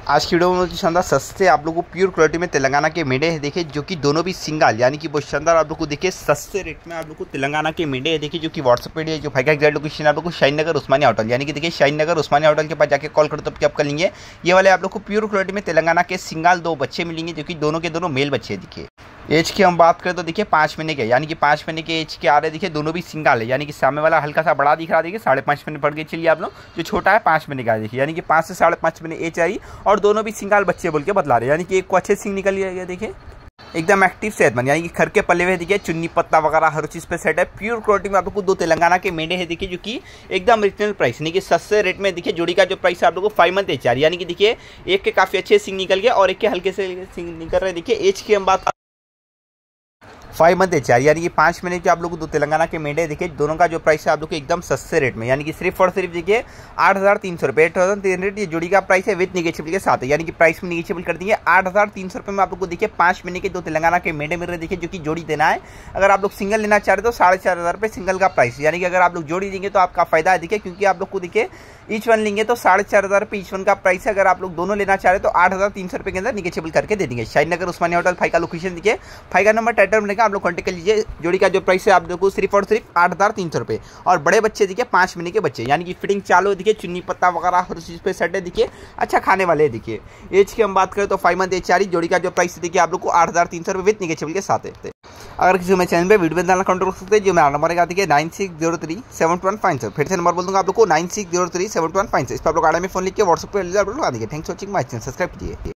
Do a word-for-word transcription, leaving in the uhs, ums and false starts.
आज की वीडियो में बहुत शानदार सस्ते आप लोगों को प्योर क्वालिटी में तेलंगाना के मेढे है देखिए, जो कि दोनों भी सिंगल यानी कि बहुत शानदार आप लोग को देखिए सस्ते रेट में आप लोग को तेलंगाना के मेढे है देखिए, जो कि व्हाट्सएप पे है। जो फाइव का एग्जैक्ट लोकेशन आप लोग को शाहीन नगर उस्मानिया होटल यानी कि देखिए शाहीन नगर उस्मानिया होटल के पास जाके कॉल करो तो पिकअप कर लेंगे। ये वाले आप लोग को प्योर क्वालिटी में तेलंगाना के सिंगल दो बच्चे मिलेंगे, जो कि दोनों के दोनों मेल बच्चे देखिए। एज की हम बात करें तो देखिए पाँच महीने के यानी कि पाँच महीने के एज के आ रहे देखिए, दोनों भी सिंगल है यानी कि सामने वाला हल्का सा बड़ा दिख रहा है देखिए, साढ़े पाँच महीने पड़ गए। चलिए आप लोग जो छोटा है पाँच महीने का देखिए, यानी कि पाँच से साढ़े पाँच महीने एज आई और दोनों भी सिंगल बच्चे बोल के बतला रहे हैं, यानी कि एक को अच्छे सिंग निकल गया देखिए, एकदम एक्टिव सेहतमंद यानी कि घर के पल्ले हुए देखिए, चुन्नी पत्ता वगैरह हर चीज़ पे सेट है। प्योर क्वालिटी में आप लोग को दो तेलंगाना के मेढे हैं देखिए, जो कि एकदम रिजनेबल प्राइस यानी कि सस्ते रेट में देखिए। जोड़ी का जो प्राइस है आप लोग को फाइव मंथ एच आर यानी कि देखिए एक के काफ़ी अच्छे सिंग निकल गए और एक के हल्के से सिंग निकल रहे देखिए। एज की हम बात फाइव मंथ एच आर यानी कि पाँच महीने के आप लोग को दो तेलंगाना के मेढे देखिए, दोनों का जो प्राइस है आप लोग को एकदम सस्ते रेट में यानी कि सिर्फ और सिर्फ देखिए आठ हज़ार तीन सौ रुपये एट थाउजेंड तीन हंड्रेड ये जोड़ी का प्राइस है विद निगेशियबल के साथ है, यानी कि प्राइस में निगेशियबल कर दिए आठ हज़ार तीन सौ रुपये में आप लोग को देखिए पाँच महीने के दो तेलंगाना के मेढे मिल रहे देखिए, जो कि जोड़ी देना है। अगर आप लोग सिंगल लेना चाह रहे तो साढ़े चार हज़ार रुपये सिंगल का प्राइस, यानी कि अगर आप लोग जोड़ी देंगे तो आपका फायदा है देखिए, क्योंकि आप लोग को देखिए ईच वन लेंगे तो साढ़े चार हज़ार रुपये ईच वन का प्राइस है। अगर आप लोग दोनों लेना चाह रहे तो आठ हज़ार तीन सौ रुपये के अंदर निगेशियबल करके दे देंगे। शाहीन नगर उस्मानिया होटल फाइव का लोकेशन देखिए, फाइव का नंबर टाइटल मिलेगा, आप लोग कॉन्टेक्ट कर लीजिए। जोड़ी का जो प्राइस है आप लोग को सिर्फ और सिर्फ आठ हज़ार तीन सौ रुपये और बड़े बच्चे देखिए पाँच महीने के बच्चे यानी कि फिटिंग चालू देखिए, चुन्नी पत्ता वगैरह हर चीज़ पे सेट है देखिए, अच्छा खाने वाले देखिए। एज की हम बात करें तो फाइव मंथ एच आर जोड़ी का जो प्राइस देखिए आप लोग को आठ हज़ार तीन सौ रुपये विद निगेशियबल के साथ है। अगर किसी मेरे चैनल पे वीडियो में डालना काउंटर कर सकते हैं, जो मेरा नंबर है देखिए nine six zero three seven two one five sir. फिर से नंबर बोल दूंगा आप लोग को nine six zero three seven two one five sir. इस पर आप लोग आड़े में फोन लिख के व्हाट्सएप पे आप लोग आ देंगे। Thanks for watching my channel, subscribe कीजिए।